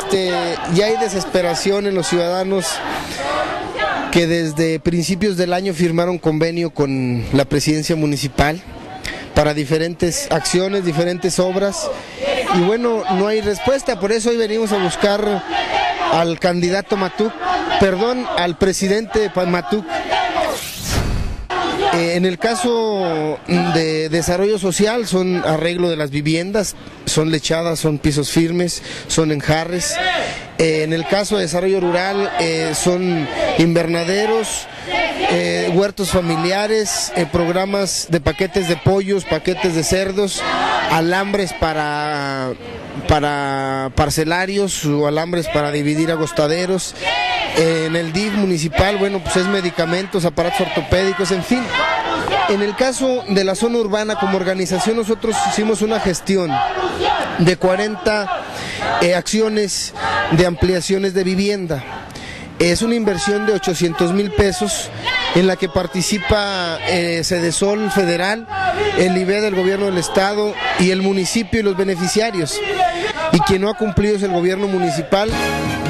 ya hay desesperación en los ciudadanos que desde principios del año firmaron convenio con la presidencia municipal para diferentes acciones, diferentes obras, y bueno, no hay respuesta. Por eso hoy venimos a buscar al candidato Matuk, al presidente Matuk. En el caso de desarrollo social son arreglo de las viviendas, son lechadas, son pisos firmes, son enjarres. En el caso de desarrollo rural son invernaderos, huertos familiares, programas de paquetes de pollos, paquetes de cerdos, alambres para parcelarios o alambres para dividir agostaderos. En el DIF municipal, bueno, pues es medicamentos, aparatos ortopédicos, en fin. En el caso de la zona urbana, como organización, nosotros hicimos una gestión de 40 acciones de ampliaciones de vivienda. Es una inversión de 800,000 pesos en la que participa Sedesol Federal, el IBE del gobierno del estado y el municipio y los beneficiarios. Y quien no ha cumplido es el gobierno municipal.